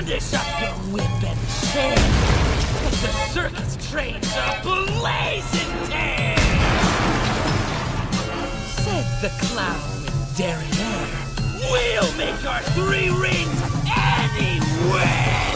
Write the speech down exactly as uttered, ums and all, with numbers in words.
Brandish up your whip and chain, let the circus trains a blazing tear. Said the clown with daring air, we'll make our three rings anywhere.